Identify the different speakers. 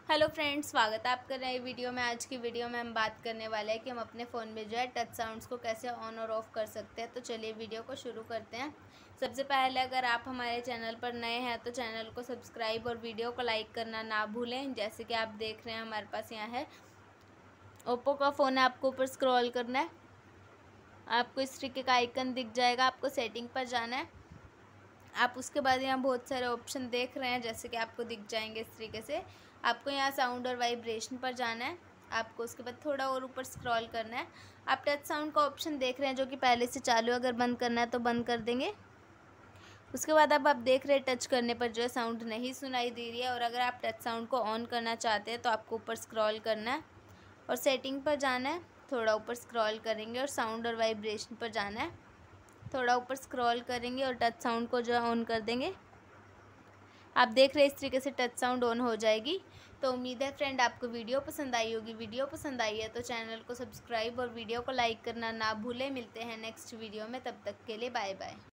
Speaker 1: Hello friends, स्वागत है आपका नई वीडियो में। आज की वीडियो में हम बात करने वाले हैं कि हम अपने फ़ोन में जो है टच साउंड्स को कैसे ऑन और ऑफ़ कर सकते हैं। तो चलिए वीडियो को शुरू करते हैं। सबसे पहले अगर आप हमारे चैनल पर नए हैं तो चैनल को सब्सक्राइब और वीडियो को लाइक करना ना भूलें। जैसे कि आप देख रहे हैं हमारे पास यहाँ है ओप्पो का फ़ोन है। आपको ऊपर स्क्रॉल करना है, आपको इस तरीके का आइकन दिख जाएगा। आपको सेटिंग पर जाना है। आप उसके बाद यहाँ बहुत सारे ऑप्शन देख रहे हैं, जैसे कि आपको दिख जाएंगे इस तरीके से। आपको यहाँ साउंड और वाइब्रेशन पर जाना है। आपको उसके बाद थोड़ा और ऊपर स्क्रॉल करना है। आप टच साउंड का ऑप्शन देख रहे हैं जो कि पहले से चालू है। अगर बंद करना है तो बंद कर देंगे। उसके बाद अब आप देख रहे हैं टच करने पर जो है साउंड नहीं सुनाई दे रही है। और अगर आप टच साउंड को ऑन करना चाहते हैं तो आपको ऊपर स्क्रॉल करना है और सेटिंग पर जाना है। थोड़ा ऊपर स्क्रॉल करेंगे और साउंड और वाइब्रेशन पर जाना है। थोड़ा ऊपर स्क्रॉल करेंगे और टच साउंड को जो है ऑन कर देंगे। आप देख रहे हैं इस तरीके से टच साउंड ऑन हो जाएगी। तो उम्मीद है फ्रेंड आपको वीडियो पसंद आई होगी। वीडियो पसंद आई है तो चैनल को सब्सक्राइब और वीडियो को लाइक करना ना भूलें। मिलते हैं नेक्स्ट वीडियो में, तब तक के लिए बाय बाय।